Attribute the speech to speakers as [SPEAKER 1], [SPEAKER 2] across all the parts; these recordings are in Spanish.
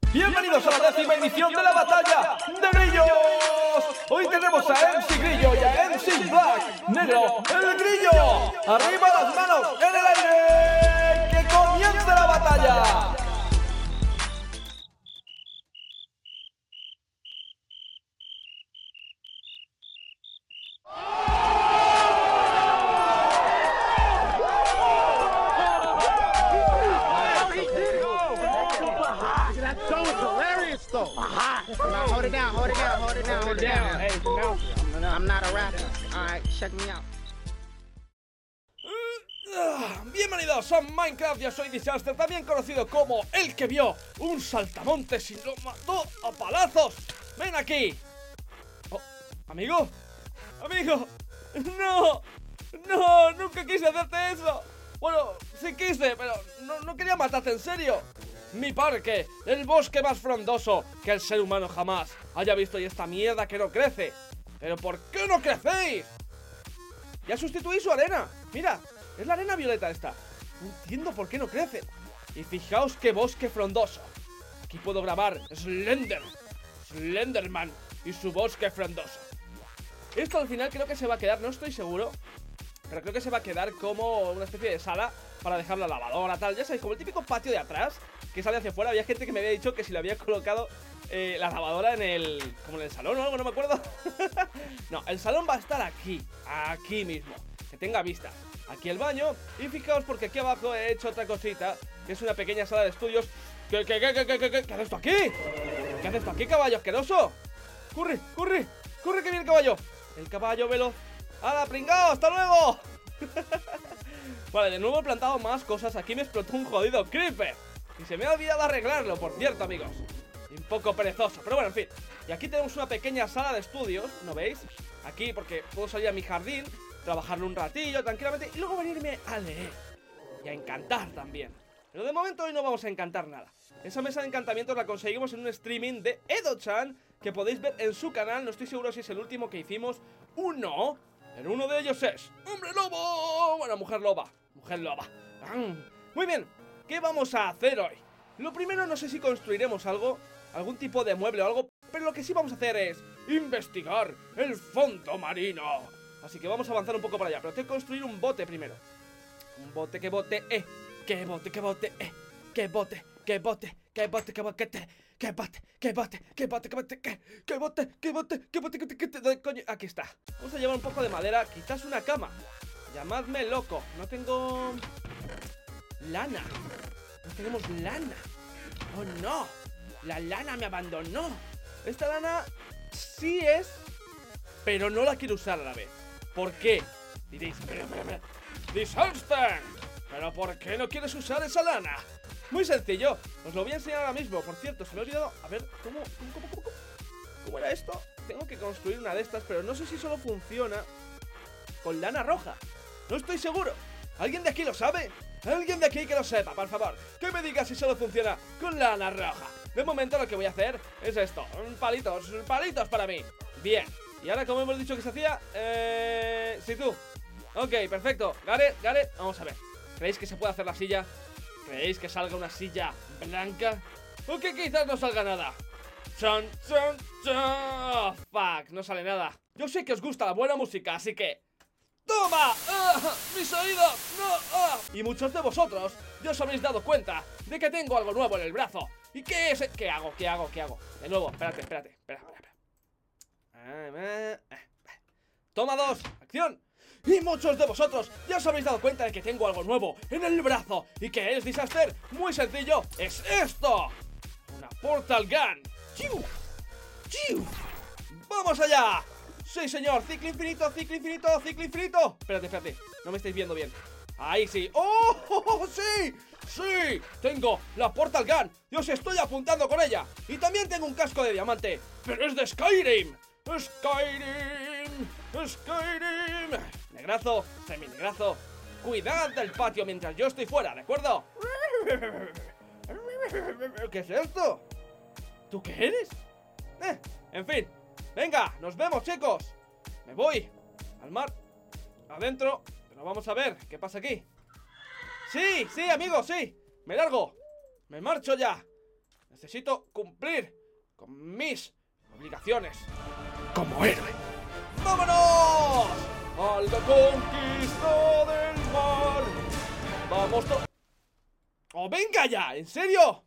[SPEAKER 1] Bienvenidos a la 10ª edición de la batalla de grillos. Hoy tenemos a MC Grillo y a MC Black. Negro, el grillo. Arriba las manos en el aire. ¡Que comience la batalla!
[SPEAKER 2] Hold it down. Hey, no, I'm not a rapper. All right, check me out.
[SPEAKER 1] Bienvenidos a Minecraft, yo soy Disaster, también conocido como el que vio un saltamontes y lo mató a palazos. ¡Ven aquí! Oh, ¿amigo? ¡Amigo! ¡No! ¡No! ¡Nunca quise hacerte eso! Bueno, sí quise, pero no quería matarte en serio. Mi parque, el bosque más frondoso que el ser humano jamás haya visto, y esta mierda que no crece. ¿Pero por qué no crecéis? Ya sustituí su arena. Mira, es la arena violeta esta. No entiendo por qué no crece. Y fijaos qué bosque frondoso. Aquí puedo grabar Slenderman y su bosque frondoso. Esto al final creo que se va a quedar, no estoy seguro, pero creo que se va a quedar como una especie de sala para dejar la lavadora, tal. Ya sabéis, como el típico patio de atrás que sale hacia afuera. Había gente que me había dicho que si le había colocado la lavadora en el... como en el salón o algo, no me acuerdo. No, el salón va a estar aquí, aquí mismo, que tenga vista. Aquí el baño, y fijaos porque aquí abajo he hecho otra cosita, que es una pequeña sala de estudios. ¿Qué haces esto aquí? ¿Qué haces esto aquí, caballo asqueroso? ¡Corre, corre! ¡Corre que viene el caballo! El caballo veloz. ¡Hala, pringao! ¡Hasta luego! Vale, de nuevo he plantado más cosas. Aquí me explotó un jodido creeper y se me ha olvidado arreglarlo, por cierto, amigos. Un poco perezoso, pero bueno, en fin. Y aquí tenemos una pequeña sala de estudios, ¿no veis? Aquí, porque puedo salir a mi jardín, trabajarlo un ratillo tranquilamente y luego venirme a leer y a encantar también. Pero de momento hoy no vamos a encantar nada. Esa mesa de encantamientos la conseguimos en un streaming de Edo-chan, que podéis ver en su canal. No estoy seguro si es el último que hicimos. Pero uno de ellos es ¡Hombre Lobo! Bueno, Mujer Loba. Muy bien, ¿qué vamos a hacer hoy? Lo primero, no sé si construiremos algo, algún tipo de mueble o algo, pero lo que sí vamos a hacer es investigar el fondo marino. Así que vamos a avanzar un poco para allá, pero tengo que construir un bote primero. Un bote, que bote, que bote, que bote, que bote, que bote, que bote, que bote, que bote, que bote, que bote, que bote, que bote, que bote, que bote, que bote, coño, aquí está. Vamos a llevar un poco de madera, quizás una cama. Llamadme loco, no tengo lana. No tenemos lana. Oh no, la lana me abandonó. Esta lana sí es, pero no la quiero usar a la vez. ¿Por qué? Diréis, pero Disaster, ¿pero por qué no quieres usar esa lana? Muy sencillo, os lo voy a enseñar ahora mismo. Por cierto, se me ha olvidado. A ver, ¿cómo era esto? Tengo que construir una de estas, pero no sé si solo funciona con lana roja. No estoy seguro. ¿Alguien de aquí lo sabe? ¿Alguien de aquí que lo sepa, por favor? Que me diga si solo funciona con lana roja. De momento lo que voy a hacer es esto. Palitos para mí. Bien. Y ahora, como hemos dicho que se hacía, sí, tú. Ok, perfecto. Gareth, vamos a ver. ¿Creéis que se puede hacer la silla? ¿Creéis que salga una silla blanca? ¿O que quizás no salga nada? ¡Chan! Oh, fuck, no sale nada. Yo sé que os gusta la buena música, así que... ¡Toma! ¡Mis oídos! ¡No! Y muchos de vosotros ya os habréis dado cuenta de que tengo algo nuevo en el brazo. ¿Y qué es? ¿Qué hago? De nuevo, espérate. Toma 2, acción. Y muchos de vosotros ya os habéis dado cuenta de que tengo algo nuevo en el brazo. ¿Y qué es, Disaster? Muy sencillo, es esto. Una Portal Gun. ¡Chiu! ¡Vamos allá! Sí, señor, ciclo infinito. Espérate, no me estáis viendo bien. Ahí sí. ¡Oh, sí! ¡Sí! Tengo la Portal Gun. Yo os estoy apuntando con ella. Y también tengo un casco de diamante, pero es de Skyrim. Negrazo, seminegrazo, cuidad del patio mientras yo estoy fuera, ¿de acuerdo? ¿Qué es esto? ¿Tú qué eres? En fin, venga, nos vemos, chicos. Me voy al mar, adentro, pero vamos a ver qué pasa aquí. Sí, amigos, sí. Me largo, me marcho ya. Necesito cumplir con mis obligaciones como héroe. ¡Vámonos! ¡Al la conquista del mar! ¡Vamos todos! ¡Oh, venga ya! ¿En serio?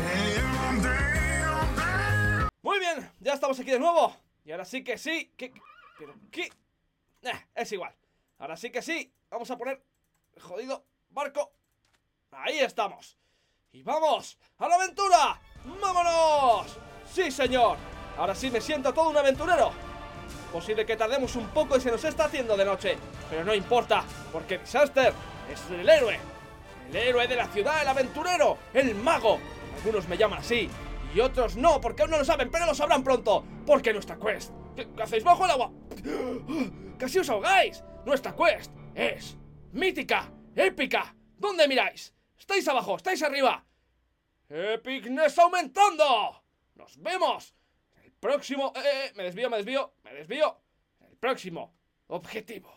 [SPEAKER 1] Muy bien, ya estamos aquí de nuevo. Y ahora sí que sí. ¿Pero qué? Es igual. Ahora sí que sí. Vamos a poner el jodido barco. Ahí estamos. Y vamos a la aventura. ¡Vámonos! ¡Sí, señor! Ahora sí me siento todo un aventurero. Posible que tardemos un poco y se nos está haciendo de noche, pero no importa, porque Disaster es el héroe. El héroe de la ciudad, el aventurero, el mago. Algunos me llaman así y otros no, porque aún no lo saben, pero lo sabrán pronto. Porque nuestra quest... ¿Qué hacéis bajo el agua? ¡Casi os ahogáis! Nuestra quest es mítica, épica. ¿Dónde miráis? ¿Estáis abajo? ¿Estáis arriba? ¡Epicness aumentando! ¡Nos vemos! El próximo... me desvío. El próximo objetivo.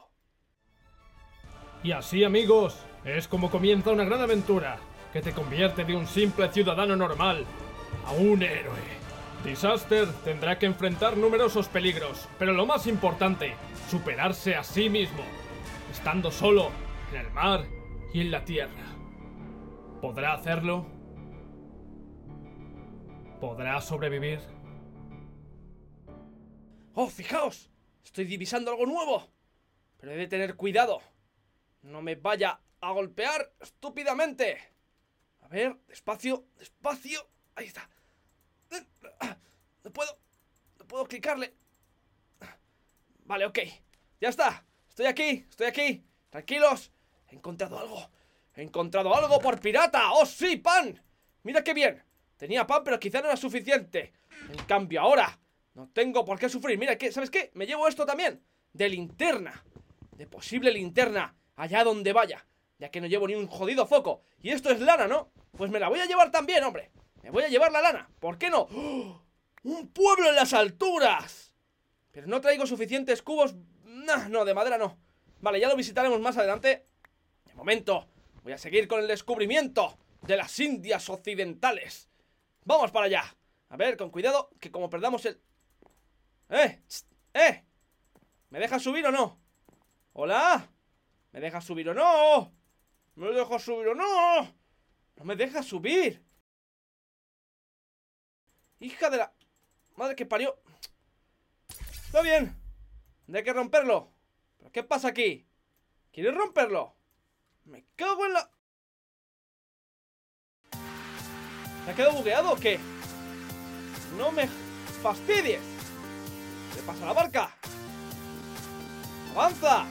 [SPEAKER 3] Y así, amigos, es como comienza una gran aventura que te convierte de un simple ciudadano normal a un héroe. Disaster tendrá que enfrentar numerosos peligros, pero lo más importante, superarse a sí mismo, estando solo en el mar y en la tierra. ¿Podrá hacerlo? ¿Podrá sobrevivir?
[SPEAKER 1] ¡Oh, fijaos! Estoy divisando algo nuevo. Pero he de tener cuidado. No me vaya a golpear estúpidamente. A ver, despacio, despacio. Ahí está. No puedo clicarle. Vale, ok. Ya está. Estoy aquí. Tranquilos. He encontrado algo por pirata. ¡Oh, sí, pan! Mira qué bien. Tenía pan, pero quizá no era suficiente. En cambio, ahora no tengo por qué sufrir. Mira, ¿sabes qué? Me llevo esto también. De linterna. De posible linterna. Allá donde vaya. Ya que no llevo ni un jodido foco. Y esto es lana, ¿no? Pues me la voy a llevar también, hombre. Me voy a llevar la lana. ¿Por qué no? ¡Oh! ¡Un pueblo en las alturas! Pero no traigo suficientes cubos. No, de madera no. Vale, ya lo visitaremos más adelante. De momento, voy a seguir con el descubrimiento de las Indias occidentales. Vamos para allá. A ver, con cuidado, que como perdamos el... ¿Me dejas subir o no? ¿Hola? ¿Me dejas subir o no? ¿Me dejas subir o no? ¡No me dejas subir! ¡Hija de la... madre que parió! Está bien. Hay que romperlo. ¿Pero qué pasa aquí? ¿Quieres romperlo? Me cago en la... ¿Se ha quedado bugueado o qué? ¡No me fastidies! ¿Qué pasa a la barca? ¡Avanza!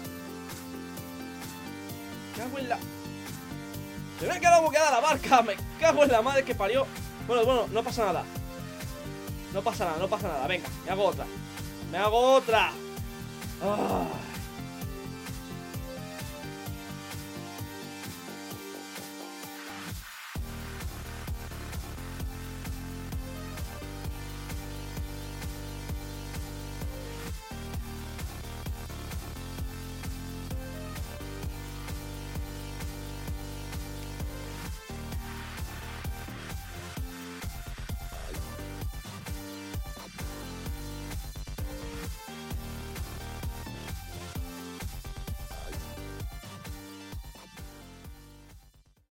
[SPEAKER 1] Me cago en la... Se me ha quedado bugueada la barca. Me cago en la madre que parió. Bueno, no pasa nada. No pasa nada. Venga, me hago otra. ¡Ah!